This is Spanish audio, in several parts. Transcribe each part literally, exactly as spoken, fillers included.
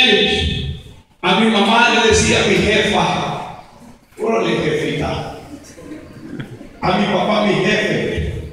ellos. A mi mamá le decía mi jefa, órale jefita. A mi papá mi jefe.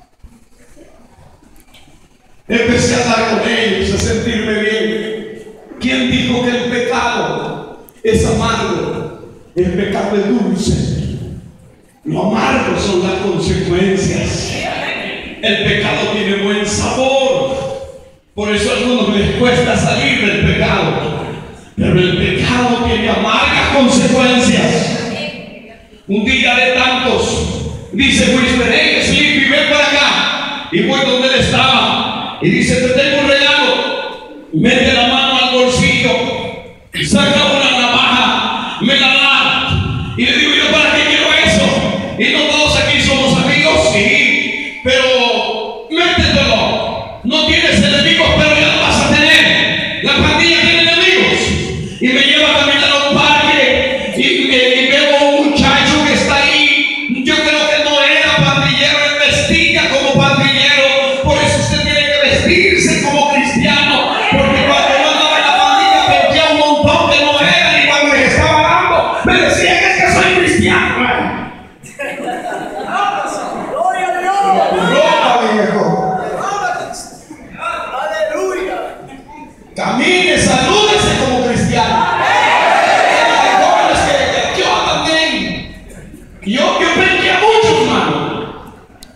Empecé a hablar con ellos, a sentirme bien. ¿Quién dijo que el pecado es amargo? El pecado es dulce. Lo amargo son las consecuencias. El pecado tiene buen sabor. Por eso a algunos les cuesta salir del pecado. Pero el pecado tiene amargas consecuencias. Un día de tantos, dice Whisper, hey, Sleepy, ven para acá. Y voy donde él estaba. Y dice, te tengo un regalo. Mete la mano al bolsillo, saca una navaja, me la da. Y le digo yo, ¿para qué quiero eso? Y no todos aquí somos amigos, sí. Pero métetelo. No tienes enemigos, pero ya lo vas a tener. La pandilla tiene enemigos. Y me lleva a caminar a un parque y, y, y veo a un muchacho que está ahí. Yo creo que no era pandillero, él vestía como pandillero. Por eso usted tiene que vestirse como cristiano. Porque cuando yo andaba en la pandilla perdía un montón que no eran. Y cuando les estaba dando, me decían es que soy cristiano. ¡Gloria a Dios! ¡Ropa, viejo! ¡Aleluya! Camine, salúdese como cristiano. Hay jóvenes que, que yo también. Yo, yo prediqué a muchos, hermano.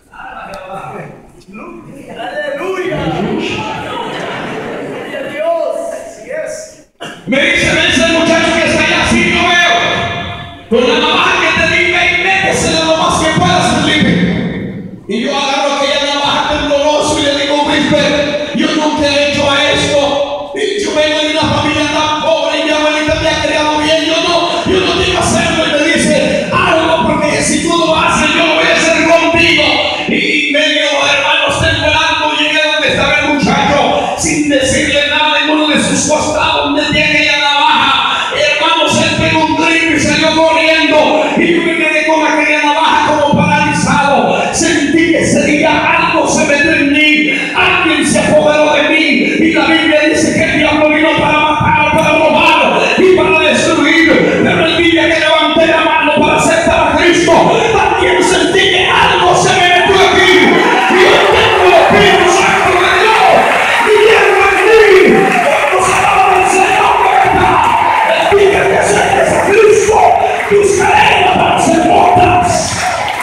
¡Aleluya! ¡Gloria a Dios! Así es. Me dice, ven ese muchacho que está allá, así lo veo. Con la navaja que te diga y métesela lo más que puedas, Felipe. Y yo agarro aquella navaja tembloroso y le digo, Whisper, yo nunca he hecho esto. Y yo vengo de una familia tan pobre y mi abuelita me ha criado bien. Yo no, yo no quiero hacerlo. Y me dice, hazlo porque si tú lo haces, yo lo voy a hacer contigo. Y me dijo, hermanos, temblando, llegué donde estaba el muchacho, sin decirle nada en uno de sus costados, metí aquella navaja. Hermanos, él pegó un grito y salió corriendo. Y yo me quedé con aquella navaja como paralizado. Sentí que ese día algo se metió en mí, alguien se apoderó de mí. Y la Biblia dice que el diablo vino para matar, para robar y para destruir. Pero el día que levanté la mano para aceptar a Cristo, también sentí que algo se me metió aquí. Y yo tengo el Espíritu Santo de Dios viviendo en mí. Cuando se alaba el Señor, el día que aceptes a Cristo, tus cadenas van a ser rotas.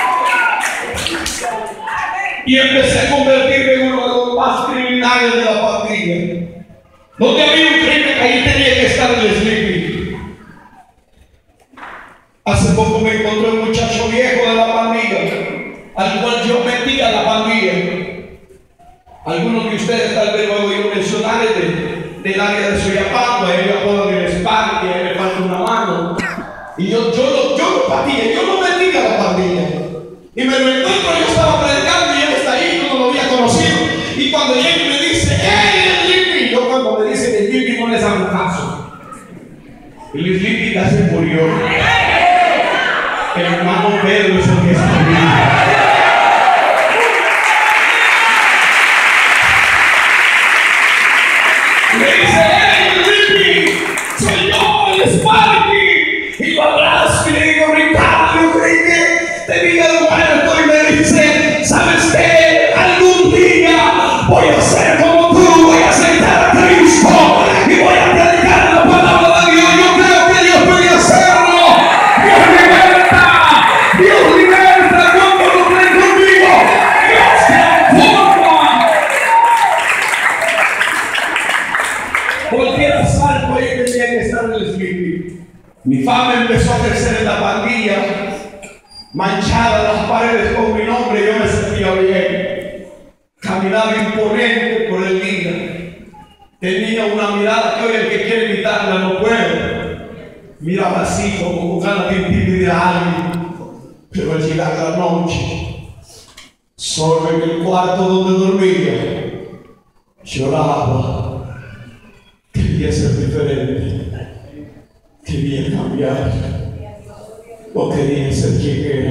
Y empecé a convertirme en uno de los más criminales de la pandilla. Donde había un crimen, ahí tenía que estar el Sleepy. Hace poco me encontré un muchacho viejo de la pandilla, al cual yo metí a la pandilla. Algunos de ustedes tal vez lo he oído mencionar de, del área de Soyapango, a él le apodan el Spark, y a él le falta una mano. Y yo, yo, lo, yo lo patía, yo lo metí a la pandilla. Y me lo encuentro, yo estaba predicando y él está ahí, yo no lo había conocido. Y cuando llega y me dice, ¡hey, el Sleepy! Yo cuando me dicen el Sleepy no les hago caso. El Sleepy ya se murió. El hermano Pedro es el que está vivo. Me dice, ¡hey, Sleepy! Soy yo, el Sparky. Y lo abrazo y le digo, Ricardo, yo creí que te vi al muerto. Y me dice, ¿sabes qué? Algún día voy a ser como tú, voy a aceptar a Cristo y voy a predicar la palabra de Dios. Yo creo que Dios puede hacerlo. Dios liberta, Dios liberta cuando lo creen conmigo. Dios transforma. Cualquier asalto ahí tendría que estar en el Sleepy. Mi fama empezó a crecer en la pandilla, manchada las paredes con mi nombre. Yo me sentía bien, caminaba imponente por el día, tenía una mirada que hoy el que quiere evitarla no puede. Miraba así como con ganas de intimidar a alguien. Pero al llegar la noche, solo en el cuarto donde dormía, lloraba. Quería ser diferente, quería cambiar, o quería ser quien era.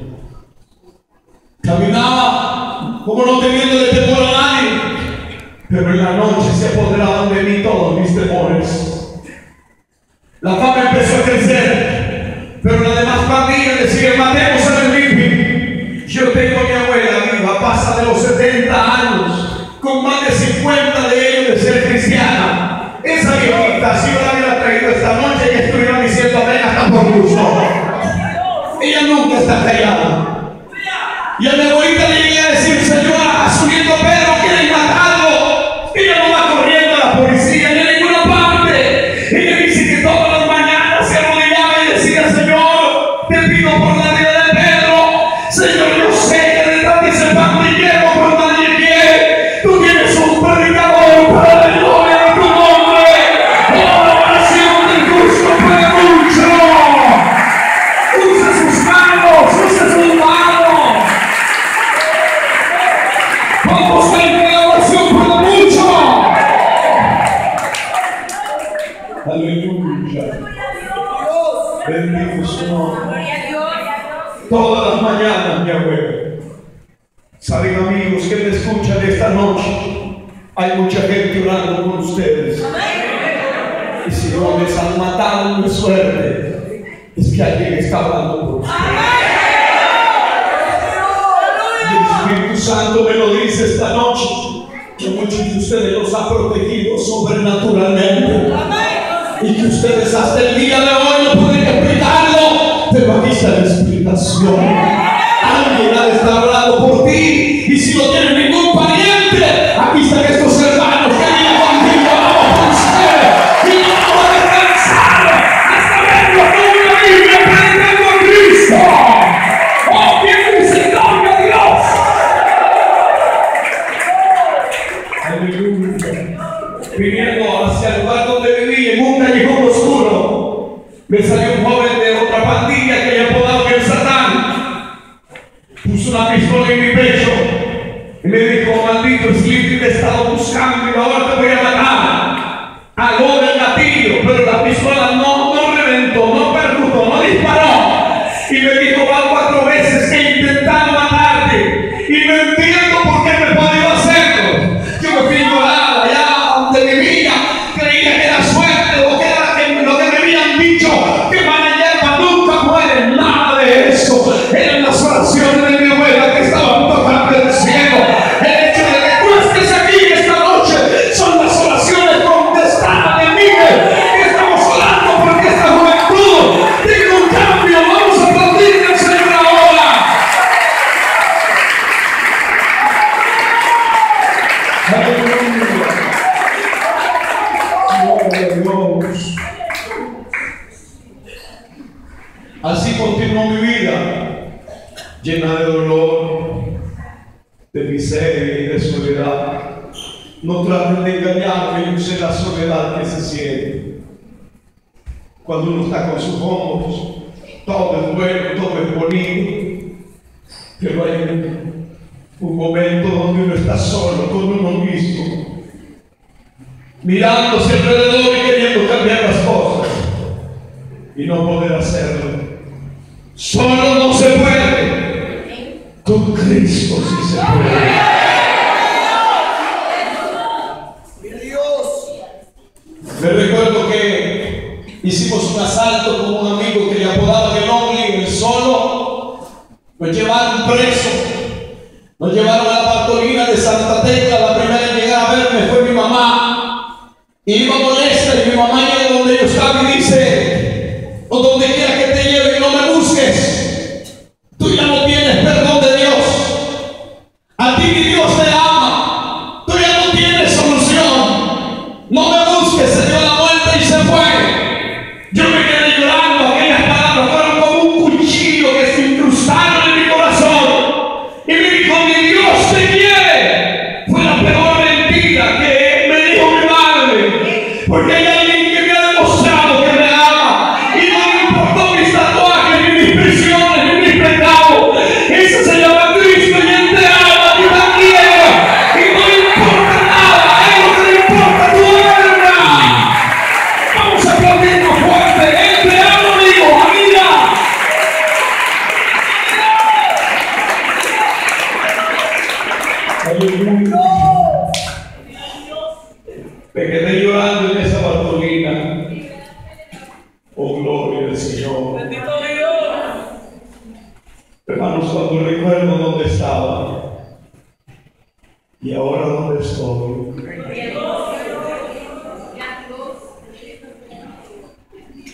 Caminaba como no teniéndole temor a nadie, pero en la noche se apoderaban de mí todos mis temores. La fama empezó a crecer, pero las demás pandillas decían: matemos a Felipe. Yo tengo a mi abuela viva, pasa de los setenta años, con más de cincuenta de ellos de ser cristiana. Esa viejita, si yo la hubiera traído esta noche, ella estuviera diciendo amén hasta por gusto. Ella nunca está callada. Y a mi abuelita le llegué a decir: señora, subiendo Pedro, quieren matarlo. Ella no va corriendo a la policía ni a ninguna parte. Ella dice que todas las mañanas se arrodillaba y decía: Señor, te pido por la vida de Pedro. Señor, yo sé que detrás de ese pandillero por nadie quiere. Tú tienes un predicador para la gloria de tu nombre. La oración del justo puede mucho. Usa sus manos, usa sus manos. Vamos a ver que la oración puede mucho. Aleluya. Bendito su nombre. Todas las mañanas, mi abuelo. Saben, amigos que me escuchan esta noche, hay mucha gente orando por ustedes. Y si no les han matado de suerte, es que alguien está orando por ustedes. Y el Espíritu Santo me lo dice esta noche, que muchos de ustedes los ha protegido sobrenaturalmente. Y que ustedes hasta el día de hoy no pueden explicarlo, pero aquí está la explicación. Alguien ha de estar orando por ti, y si no tienes ningún pariente, aquí están estos hermanos que vienen contigo, vamos por usted, y no vamos a descansar hasta verlo con una Biblia predicando a Cristo. ¡Oh, qué misericordia de Dios! Aleluya. Viniendo hacia el lugar donde viví, en un callejón oscuro, me salió un joven de otra pandilla que le apodaba el Satán. Puso una pistola en mi pecho y me dijo: maldito Slippery, te he estado buscando y ahora te voy a matar. Aló del gatillo, pero la pistola no, no reventó, no percutó, no disparó. Y me dijo: van cuatro veces que he intentado matarte y no entiendo por qué me he podido hacerlo. Yo me fui llorando allá donde vivía, creía que era suerte o que era que, lo que me habían dicho, que mala hierba nunca muere. Nada de eso. Eran las oraciones de mi abuela que estaban tocando el cielo. El hecho de que tú estés aquí esta noche son las oraciones contestadas de Miguel, que estamos orando porque esta juventud tenga un cambio. Vamos a aplaudir al Señor ahora. Aleluya. Gloria a Dios. Así continuó mi vida, llena de dolor, de miseria y de soledad. No traten de engañarme, yo sé la soledad que se siente. Cuando uno está con sus hombros, todo es bueno, todo es bonito, pero hay un, un momento donde uno está solo con uno mismo, mirándose alrededor y queriendo cambiar las cosas y no poder hacerlo. Solo no se puede, con Cristo sí se puede. Me recuerdo que hicimos un asalto con un amigo que le apodaba el Only, el Solo. Nos llevaron preso, nos llevaron a la Bartolina de Santa Tecla. La primera en llegar a verme fue mi mamá, y iba molesta, y mi mamá llega donde yo estaba y dice: o donde quiera que te lleve, no me busques, tú ya no tienes perdón de Dios, a ti ni Dios te ama, tú ya no tienes solución, no me busques. Se dio la vuelta y se fue. Yo me quedé llorando. Aquellas palabras fueron como un cuchillo que se incrustaron en mi corazón y me dijo: mi Dios te quiere. Fue la peor mentira que me dijo mi madre, porque hay alguien que me ha demostrado que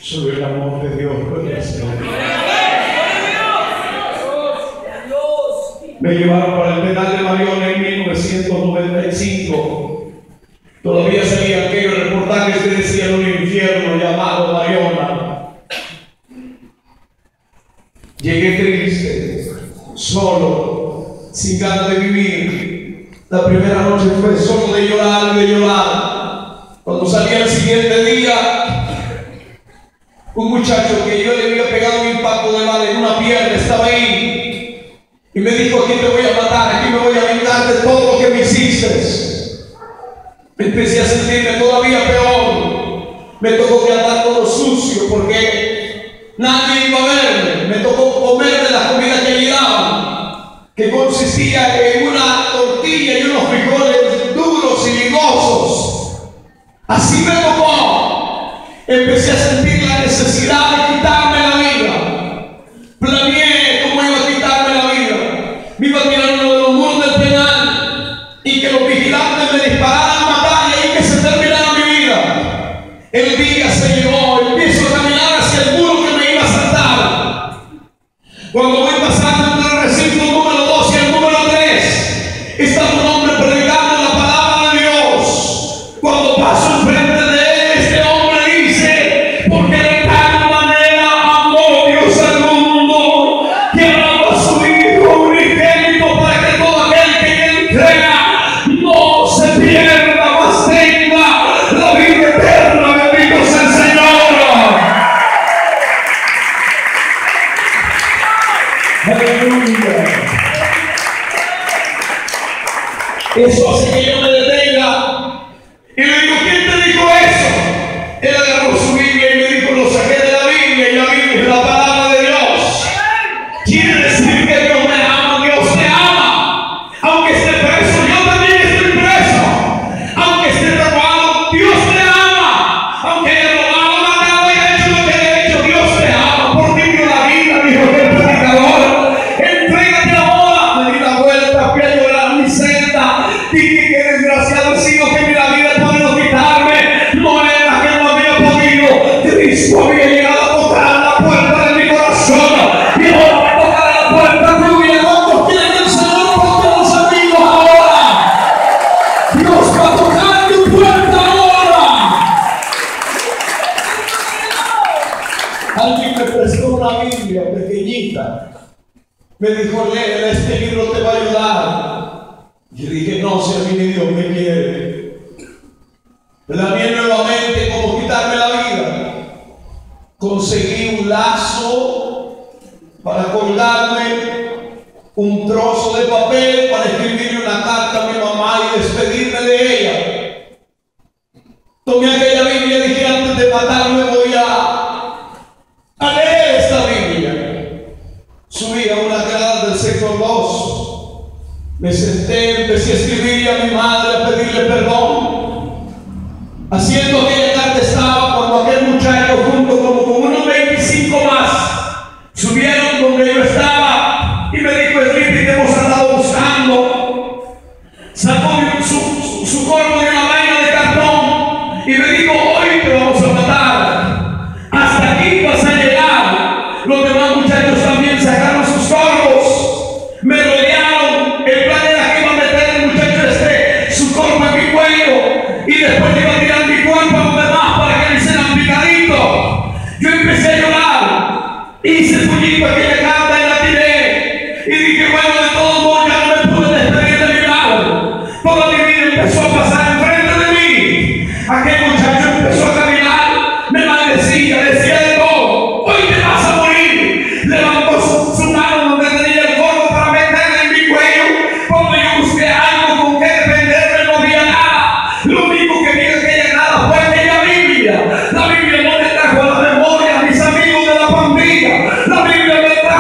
Solo el amor de Dios puede hacer. Me llevaron para el penal de Mariona en mil novecientos noventa y cinco. Todavía salían aquellos reportajes que decían un infierno llamado Mariona. Llegué triste, solo, sin ganas de vivir. La primera noche fue solo de llorar y de llorar. Cuando salí al siguiente día, un muchacho que yo le había pegado un impacto de bala en una pierna estaba ahí. Y me dijo: aquí te voy a matar, aquí me voy a vengar de todo lo que me hiciste. Empecé a sentirme todavía peor. Me tocó que andar todo sucio porque nadie iba a verme. Me tocó comer de la comida que me daban, que consistía en una tortilla y unos frijoles duros y ligosos. Así me tocó. Empecé a sentir la necesidad de quitarme la vida. Planeé cómo iba a quitarme la vida. Me iba a tirar uno de los muros del penal y que los vigilantes me dispararan a matar y ahí que se terminara mi vida. El día se llegó, empiezo a caminar hacia el muro que me iba a saltar. Cuando voy pasando entre el recinto número dos y el número tres, está un hombre predicando la palabra de Dios. Cuando paso enfrente de él, este hombre dice: porque de tal manera amó Dios al mundo que ha dado a su Hijo unigénito para que todo aquel que en él crea no se pierda, mas tenga la vida eterna. Bendito sea el Señor. Aleluya. Eso hace que yo me detenga y le digo: ¿quién te dijo eso? Él agarró su Biblia y me dijo: lo saqué de la Biblia, y la Biblia es la palabra de Dios. Quiere decir que Dios me ama, Dios te ama. Aunque esté preso, yo también estoy preso. Aunque esté robado, Dios te ama. Aunque haya robado, matado y haya hecho lo que haya hecho, Dios te ama. Por ti dio la vida, dijo el predicador. Entrégate ahora. Me di la vuelta, fui a llorar mi celda. Dije: qué desgraciado he sido, que mi la vida puede no quitarme. No era que no había podido. Cristo había llegado a tocar la puerta de mi corazón. Y ahora me tocará la puerta tuya. ¿Cuántos quieren el Señor por todos los amigos ahora? Dios va a tocar tu puerta ahora. Alguien me prestó una Biblia pequeñita. Me dijo: lee, este libro te va a ayudar. Yo dije: no, si a mí ni Dios me quiere. Planeé nuevamente cómo quitarme la vida. Conseguí un lazo para colgarme, un trozo de papel para escribirle una carta a mi mamá y despedirme de ella. Tomé aquella Biblia y dije: antes de matarme voy a, a leer esta Biblia. Subí a una grada del sector dos. Me senté, empecé a escribirle a mi madre, a pedirle perdón. Haciendo aquella carta estaba cuando aquel muchacho, junto como con unos veinticinco más, subieron donde yo estaba y me dijo: Enrique, te hemos andado buscando. Sacó su, su, su corno de una vaina de cartón y me dijo: hoy te vamos a matar. Hasta aquí vas a llegar. Los demás muchachos también sacaron sus cornos. Me rodearon. El plan era que iba a meter el muchacho este su corno en mi cuello y después iba a tirar mi cuerpo a los demás para que le hicieran picadito. Yo empecé a llorar, hice puñito aquella carta y la tiré y dije: bueno, de todos modos ya no me pude despedir de mi lado. Toda mi vida empezó a pasar enfrente de mí. Aquel muchacho empezó a caminar, me maldecía, decía de todo: hoy te vas a morir. Levantó su, su mano donde tenía el corno para meterle en mi cuello. Cuando yo busqué algo con que defenderme, no había nada. Lo único que vi en aquella nada fue aquella Biblia. La Biblia no me trajo a la memoria a mis amigos de la pandilla. La Biblia me trajo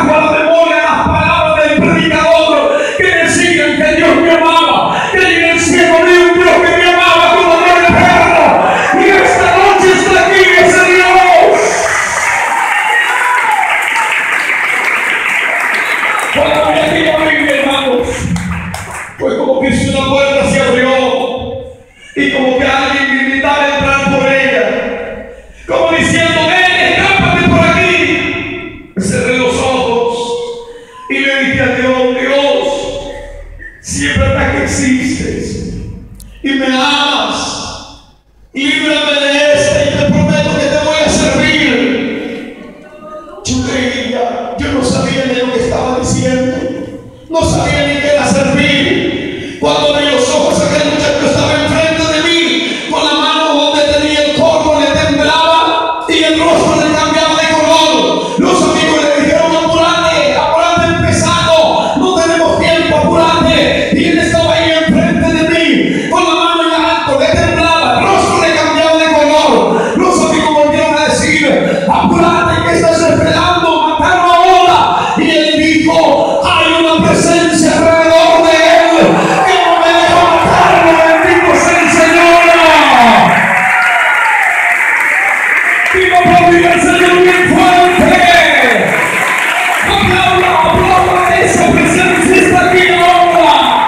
Digo, aplaudir al Señor bien fuerte. Aplauda, aplauda, esa presencia está aquí ahora.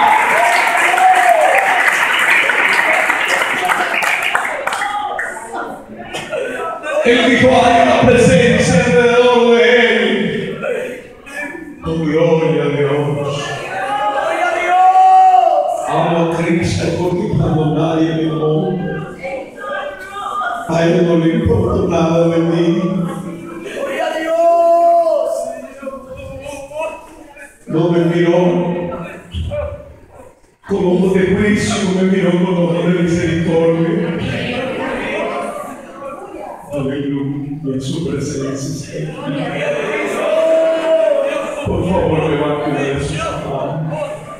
Él dijo, hay una presencia alrededor de él. Oh, gloria a Dios. Gloria a Dios. Amo a Cristo porque cuando nadie me amó, a él no le importa nada de mí. Gloria a Dios. No me miró con ojos de juicio, me miró con ojos de misericordia. Aleluya, en su presencia. Por favor, levante de sus manos.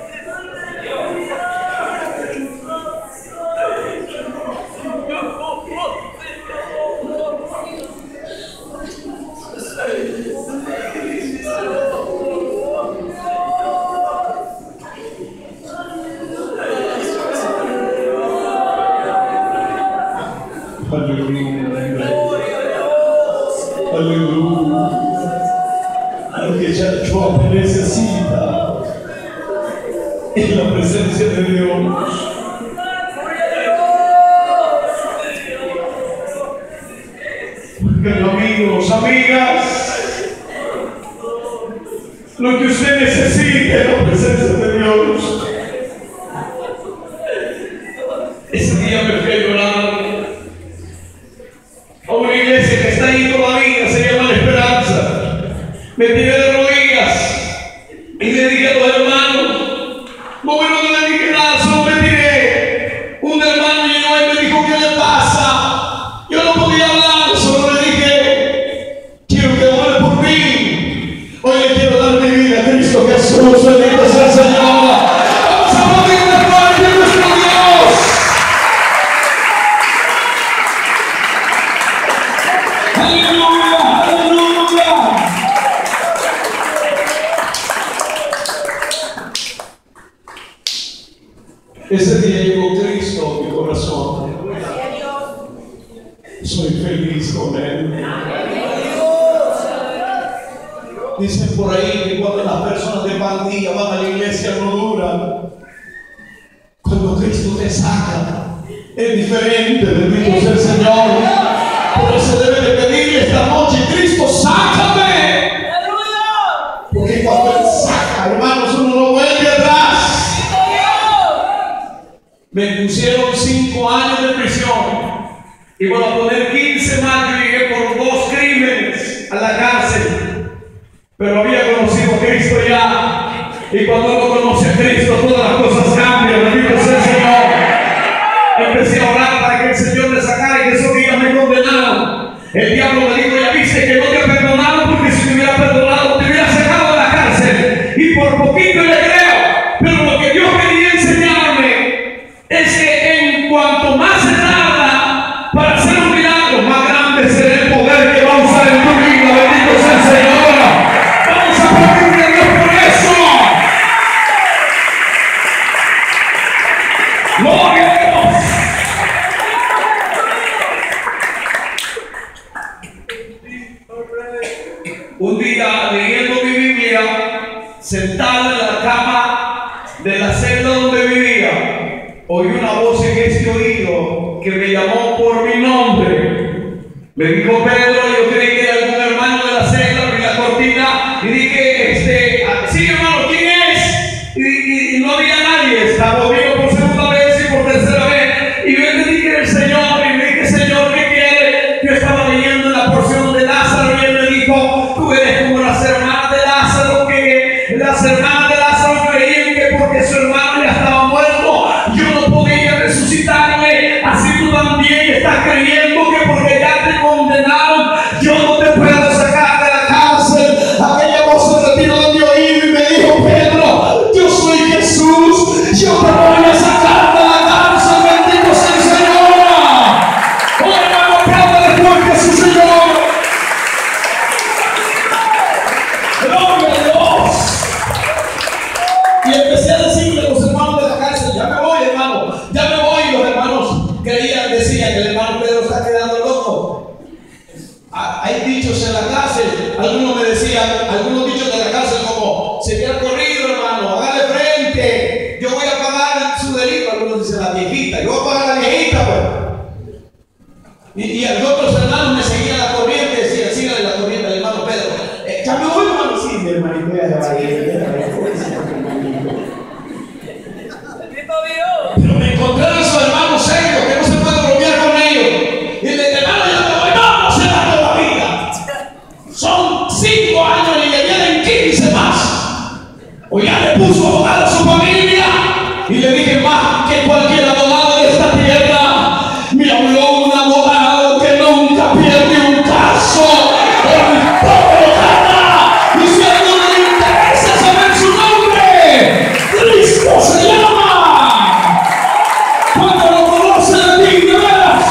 Aleluya. Aleluya. Porque ya yo necesita en la presencia de Dios. Porque amigos, amigas, lo que usted necesita es la presencia de Dios. Ese día me fui a llorar a una iglesia que está ahí todavía, se llama La Esperanza. Me tiré de rodillas y le dije a los hermanos, no, bueno, no le dije nada, solo me tiré. Un hermano llegó y me dijo, ¿qué le pasa? Yo no podía hablar, solo le dije, quiero que ore por mí. Hoy le quiero dar mi vida a Cristo Jesús, bendito sea el Señor. Vamos a aplaudir la gloria de nuestro Dios. Aleluya, aleluya. Ese día llegó Cristo a mi corazón. Soy feliz con Él. Dicen por ahí que cuando las personas de mal día van a la iglesia no duran. Cuando Cristo te saca, es diferente, bendito sea el Señor. Por eso debe de pedirle esta noche, Cristo, sácame. Porque cuando Él saca, hermanos, uno no vuelve atrás. Me pusieron cinco años de prisión. Y van a poner quince más. Yo llegué por dos crímenes a la cárcel. Pero había conocido a Cristo ya. Y cuando uno conoce a Cristo, todas las cosas cambian. Bendito sea el Señor. Empecé a orar para que el Señor me sacara y que esos días me condenaron. El diablo me dijo, ya viste que no te perdonaron, porque si te hubiera perdonado te hubiera sacado de la cárcel. Y por poquito le creo. Pero lo que Dios quería enseñarme es que en cuanto más se tarda para hacer un milagro, más grande será el poder que va a usar en tu vida. Bendito sea el Señor. Vamos a aplaudirle a Dios por eso. Gloria a Dios. Un día leyendo mi Biblia, sentado en la cama de la celda donde vivía, oí una voz en este oído que me llamó por mi nombre. Me dijo Pedro, yo creí que era algún hermano de la celda, abrí la cortina y dije, este, sí hermano, ¿quién es? Y, y, y no había nadie, estaba viendo por segunda vez y por tercera vez, y yo entendí que era el Señor, y le dije, Señor, ¿qué quiere? Yo estaba leyendo en la porción de Lázaro y él me dijo, tú eres como las hermanas de Lázaro, que las hermanas de Lázaro creían que porque su hermano ya estaba muerto, yo no podía resucitarle, así tú también estás creyendo que porque ya te condenaron, yo no te puedo sacar de la cárcel. Aquella voz se retiró de mi oído y me dijo, Pedro, yo soy Jesús, yo te voy a sacar de la cárcel, bendito sea el Señor. Oh, hermano, apláudale fuerte a su Señor. Gloria a Dios. Y empecé a decirle a los hermanos de la cárcel, ya me voy, hermano, ya me voy. Y los hermanos creían, decían que el hermano Pedro está quedando loco. Algunos me decían, algunos dichos de la cárcel como, se te ha corrido, hermano, hágale frente, yo voy a pagar su delito. Algunos dicen la viejita, yo voy a pagar la viejita, pues. Y, y otros hermanos me seguían la corriente, decían, síganle la corriente al hermano Pedro. Eh, ya me voy, hermano, sí, mi hermanito, ya se va a ir. Pero me encontré a esos hermanos serios que no se puede bromear con ellos. Y le dije, hermano, ya me voy, no, no se da todavía. Son cinco años y le vienen quince más. O ya le puso abogado a su familia. Y le dije, más que cualquier abogado de esta tierra, me habló un abogado que nunca pierde un caso. El pueblo gana. Y si a alguno le interesa saber su nombre, Cristo se llama. Cuando lo conocen de dignas.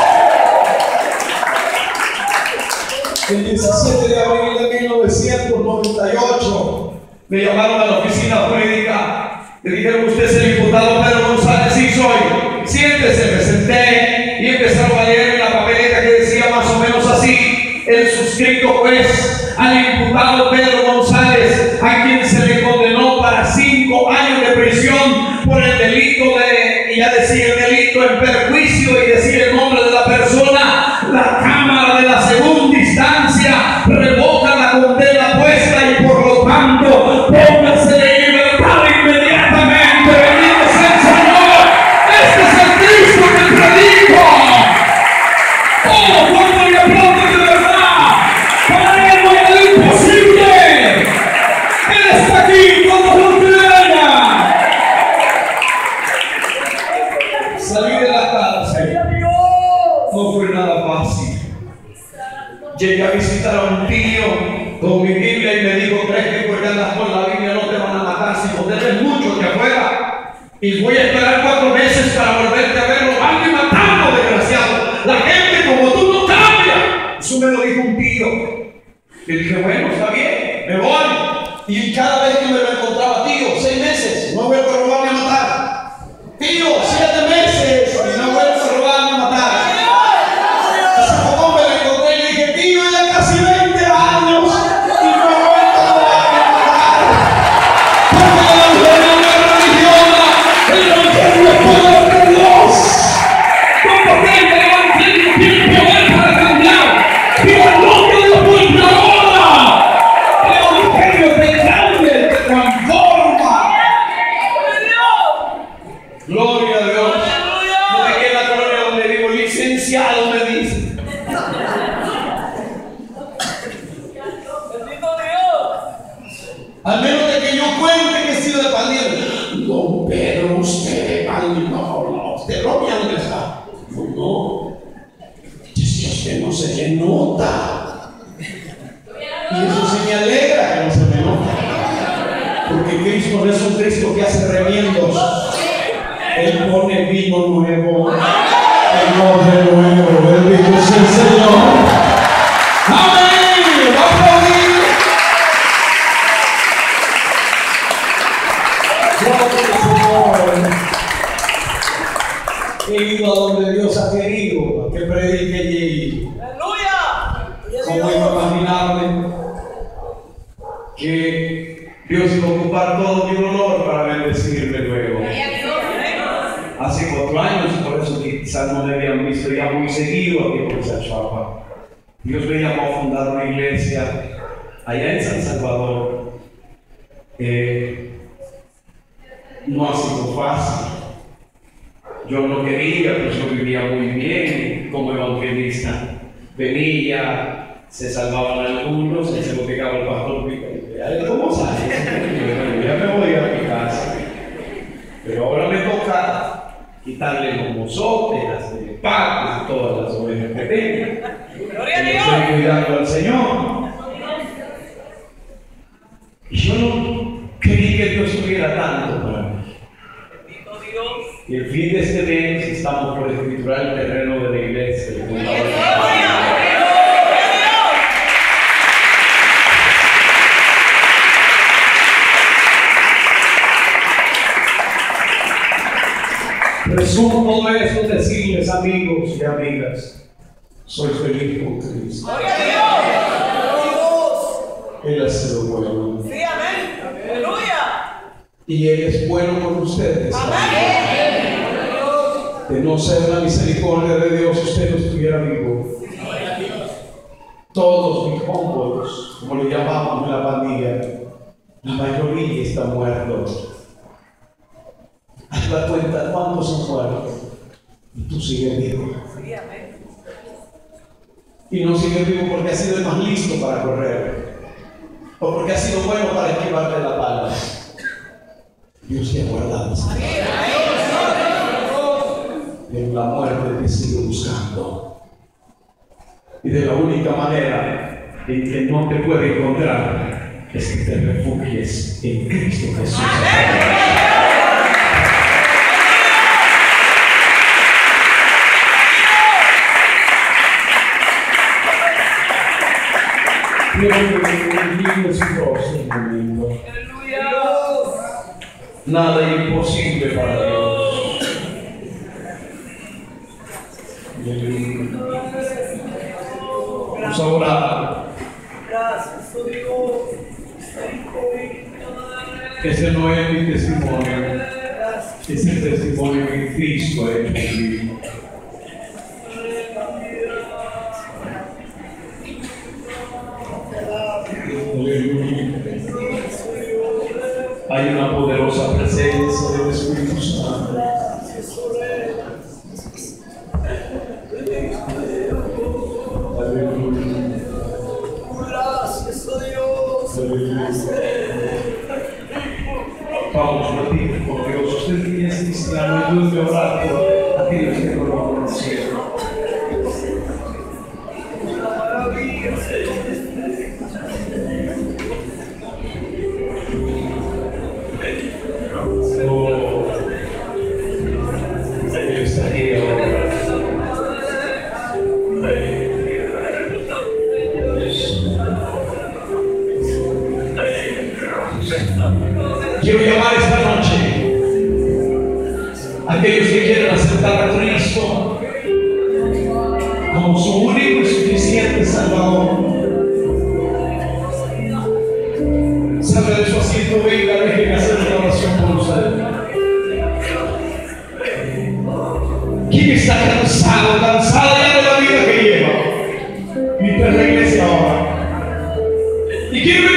El diecisiete de abril de mil novecientos noventa y ocho me llamaron a la oficina jurídica. Le dijeron, usted es el imputado Pedro González. Sí, soy. Siéntese. Me senté y empezaron a leer en la papeleta que decía más o menos así: el suscrito juez al imputado Pedro González, a quien se le condenó para cinco años de prisión por el delito de, y ya decía el delito en perjuicio y decía el nombre de la persona, la Cámara de la Segunda Instancia revoca la condena puesta y por lo tanto póngase de libertad inmediatamente. Bendito sea el Señor. Este es el Cristo que predico. Oh, cuando le aplauden de verdad, para él no hay nada imposible. Él está aquí cuando lo crea. Salí de la cárcel. No fue nada fácil. Llegué a visitar a un tío con mi Biblia y me dijo, ¿crees que porque andas con la Biblia no te van a matar si pones mucho que afuera? Y voy a esperar cuatro meses para volverte a ver robando y matando, desgraciado. La gente como tú no cambia. Eso me lo dijo un tío. Y dije, bueno, está bien, me voy. Y cada vez que me lo encontraba, tío, seis meses, no vuelvo a robar ni a matar. Tío, siete meses, y no vuelvo a robar ni a matar. Hace poco me lo encontré y le dije, tío, ya casi veinte años, y no vuelvo a robar ni a matar. Porque la religión no es religiosa, el evangelio es poder de Dios. Como que el evangelio tiene poder para cambiar, pero el nombre de Dios vuelve ahora. El evangelio te cambia, te transforma. Gloria a Dios. No me queda la colonia donde vivo, licenciado me dice. Al menos de que yo cuente que he sido de pandilla. Don Pedro, usted, ay, no, no, usted romía donde está. No, no. Si usted no se le nota. Y eso sí me alegra que no se me nota. Porque Cristo no es un Cristo que hace remiendos. Él pone vino nuevo. El nombre nuevo. Bendito sea el Señor. Amén. Va a aplaudir. He ido a donde Dios ha querido que predique y como iba a imaginarme que Dios iba a ocupar todo mi honor para bendecirme luego. Hace cuatro años, por eso quizás no me habían visto ya muy seguido aquí por Chapa. Dios me llamó a fundar una iglesia allá en San Salvador. Eh, no ha sido fácil. Yo no quería, pues yo vivía muy bien como evangelista. Venía, se salvaban algunos, se lo pegaba el pastor. ¿Cómo sale? Ya me voy a mi casa. Pero ahora me toca quitarle los mozotes, las partes y todas las ovejas que tengo. Estoy cuidando al Señor. Y yo no quería que Dios tuviera tanto para mí. Y el fin de este mes estamos por escriturar el terreno de la iglesia. Resumo todo esto, decirles, amigos y amigas, soy feliz con Cristo. Él ha sido bueno. Sí, amén. Aleluya. Y Él es bueno con ustedes. Amén. De no ser la misericordia de Dios, usted no estuviera vivo. Todos mis hombros, como le llamamos en la pandilla, la mayoría están muertos. Haz la cuenta cuántos han muerto y tú sigues vivo. Sí, amén. Y no sigues vivo porque has sido el más listo para correr, o porque has sido bueno para esquivarle la bala. Dios te ha guardado. Pero la muerte te sigue buscando. Y de la única manera en que no te puede encontrar es que te refugies en Cristo Jesús. Quiero que me su rostro un momento. Nada es imposible para Dios. Vamos a orar. Gracias, oh Dios. Ese no es mi testimonio. Es el testimonio que Cristo ha hecho en mí. Hay una poderosa presencia del Espíritu Santo. Aleluya. Gracias, oh Dios. Aleluya. Vamos a pedir por Dios. Usted que es cristiano, ayúdeme a orar por aquellos que no lo conocieron. Quiero llamar esta noche a aquellos que quieren aceptar a Cristo como su único y suficiente Salvador. Salga de su asiento, venga, dejen hacer una oración por usted. ¿Quién está cansado, cansada ya de la vida que lleva? Y te regrese ahora. Y quiero